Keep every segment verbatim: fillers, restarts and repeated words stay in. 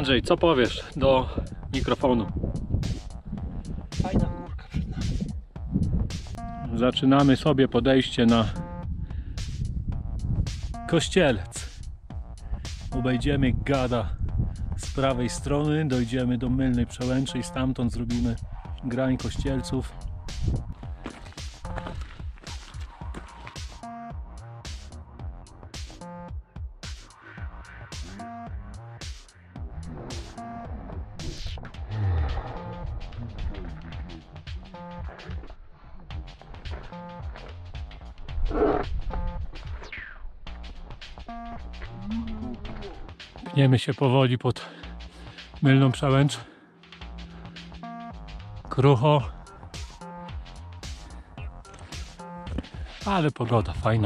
Andrzej, co powiesz do mikrofonu? Fajna górka przed nami. Zaczynamy sobie podejście na Kościelec. Obejdziemy gada z prawej strony, dojdziemy do Mylnej Przełęczy i stamtąd zrobimy grań Kościelców. Pniemy się powoli pod Mylną Przełęcz. Krucho. Ale pogoda fajna.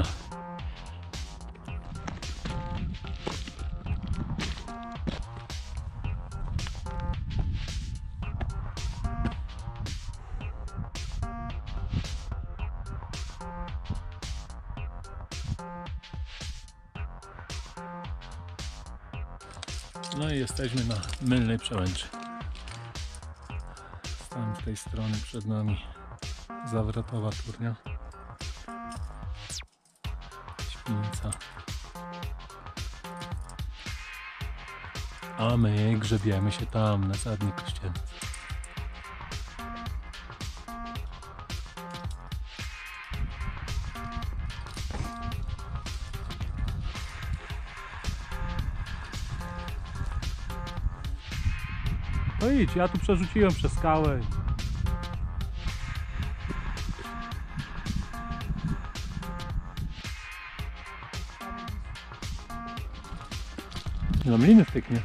No i jesteśmy na Mylnej Przełęczy. Z tamtej strony przed nami zawrotowa turnia. Świnica. A my grzebiemy się tam na zadni Kościelec. No idź, ja tu przerzuciłem przez skałę. Na mliny wtyknie.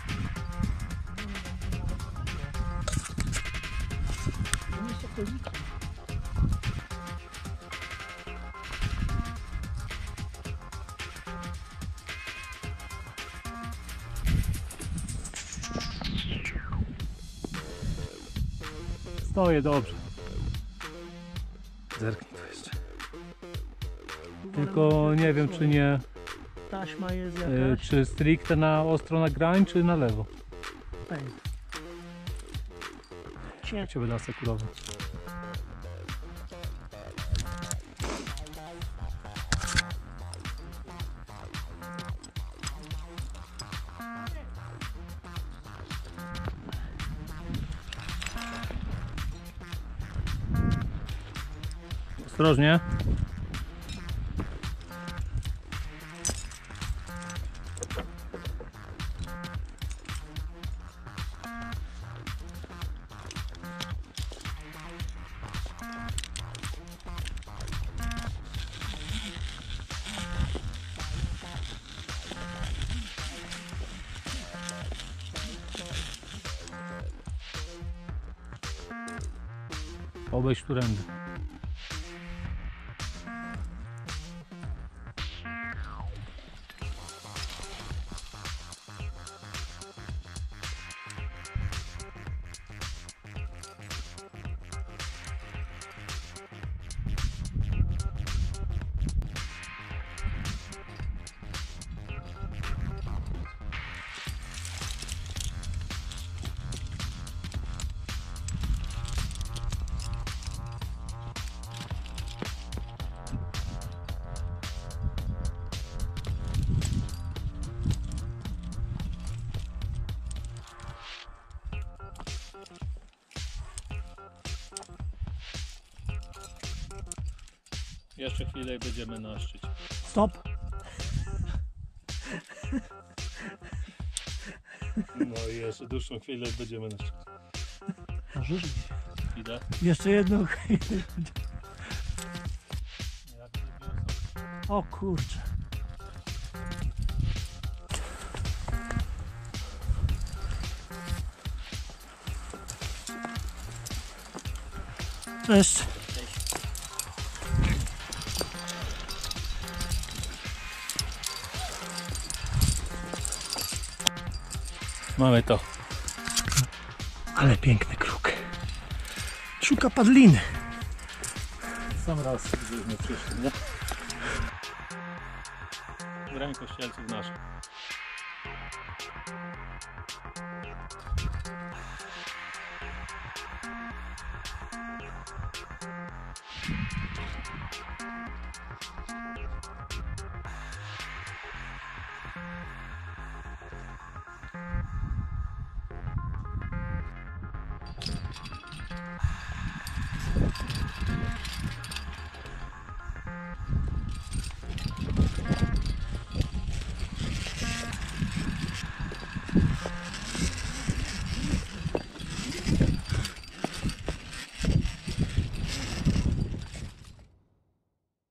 Stoję dobrze. Zerknij to jeszcze. Tylko nie wiem, czy nie. Taśma jest E, jakaś. czy stricte na ostro na grań, czy na lewo? Fajnie. Jak się wyda sekurować? Ostrożnie. Obejść którędy. Jeszcze chwilę i będziemy na szczycie. Stop. No i jeszcze dłuższą chwilę i będziemy na szczycie. Żyj. Idę. Jeszcze jedną chwilę. O kurczę. Cześć. Mamy to. Ale piękny kruk. Szuka padliny. Sam raz, żeśmy przyszli, nie? Grań Kościelców naszych.